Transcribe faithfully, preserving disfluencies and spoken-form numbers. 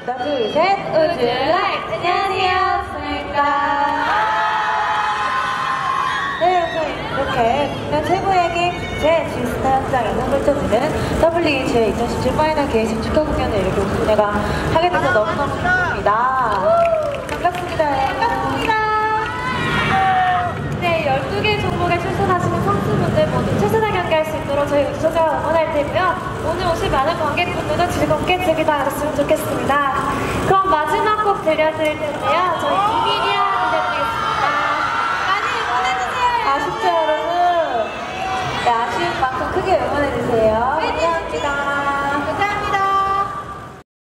하나, 둘, 셋, 우주 라이트! 안녕하세요, 소녀입니다. 네, 저희 이렇게 국내 최고의 게임 축제 지스타 현장에서 펼쳐지는 더블유이지엘 이천십칠 파이널 게임 축하 공연을 이렇게 우주소녀가 하게 돼서 너무너무 기쁩니다. 반갑습니다. 반갑습니다. 네, 열두 개 종목에 출전하시는 선수분들 모두 최선을 경기할 수 있도록 저희 우주소녀가 응원할 테고요. 오늘 오신 많은 관객분들도 즐겁게 즐기다 가셨으면 좋겠습니다. 그럼 마지막 곡 들려드릴 텐데요. 저희